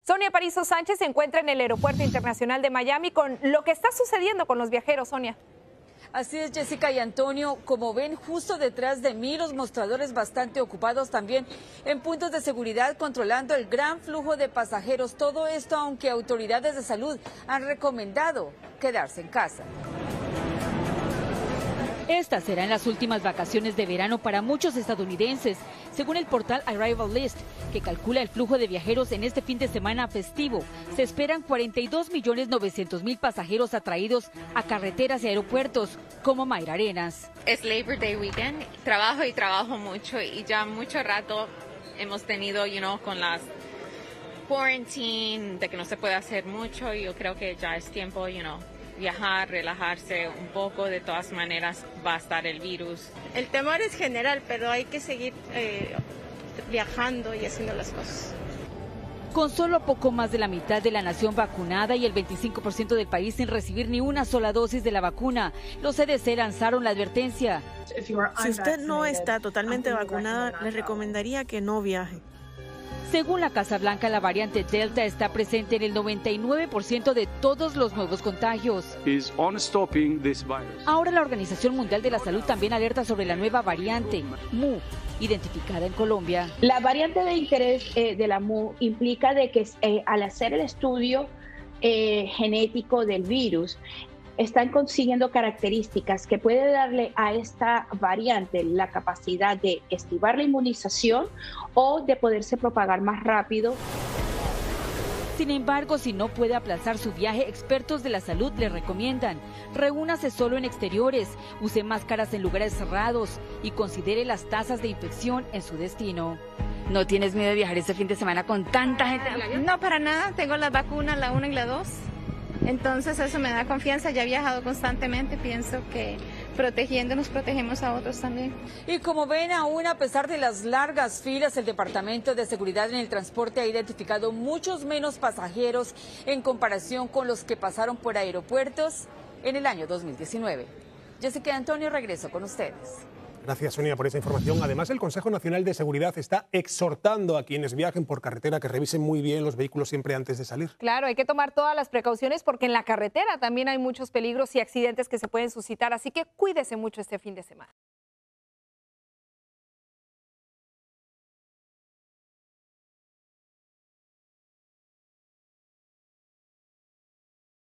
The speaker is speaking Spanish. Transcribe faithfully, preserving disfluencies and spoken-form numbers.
Sonia Parizo Sánchez se encuentra en el Aeropuerto Internacional de Miami con lo que está sucediendo con los viajeros, Sonia. Así es, Jessica y Antonio, como ven justo detrás de mí los mostradores bastante ocupados también en puntos de seguridad controlando el gran flujo de pasajeros. Todo esto aunque autoridades de salud han recomendado quedarse en casa. Estas serán las últimas vacaciones de verano para muchos estadounidenses, según el portal Arrival List, que calcula el flujo de viajeros en este fin de semana festivo. Se esperan cuarenta y dos millones novecientos mil pasajeros atraídos a carreteras y aeropuertos, como Mayra Arenas. Es Labor Day weekend, trabajo y trabajo mucho y ya mucho rato hemos tenido, you know, con las quarantine, de que no se puede hacer mucho. Yo creo que ya es tiempo, you know, viajar, relajarse un poco. De todas maneras va a estar el virus. El temor es general, pero hay que seguir eh, viajando y haciendo las cosas. Con solo poco más de la mitad de la nación vacunada y el veinticinco por ciento del país sin recibir ni una sola dosis de la vacuna, los C D C lanzaron la advertencia. Si usted no está totalmente vacunada, le recomendaría que no viaje. Según la Casa Blanca, la variante Delta está presente en el noventa y nueve por ciento de todos los nuevos contagios. Ahora la Organización Mundial de la Salud también alerta sobre la nueva variante Mu, identificada en Colombia. La variante de interés eh, de la Mu implica de que eh, al hacer el estudio eh, genético del virus, están consiguiendo características que puede darle a esta variante la capacidad de esquivar la inmunización o de poderse propagar más rápido. Sin embargo, si no puede aplazar su viaje, expertos de la salud le recomiendan: reúnase solo en exteriores, use máscaras en lugares cerrados y considere las tasas de infección en su destino. ¿No tienes miedo de viajar este fin de semana con tanta gente? No, para nada. Tengo las vacunas, la una y la dos. Entonces eso me da confianza. Ya he viajado constantemente. Pienso que protegiéndonos protegemos a otros también. Y como ven, aún a pesar de las largas filas, el Departamento de Seguridad en el Transporte ha identificado muchos menos pasajeros en comparación con los que pasaron por aeropuertos en el año dos mil diecinueve. Jessica y Antonio, regreso con ustedes. Gracias, Sonia, por esa información. Además, el Consejo Nacional de Seguridad está exhortando a quienes viajen por carretera que revisen muy bien los vehículos siempre antes de salir. Claro, hay que tomar todas las precauciones porque en la carretera también hay muchos peligros y accidentes que se pueden suscitar, así que cuídese mucho este fin de semana.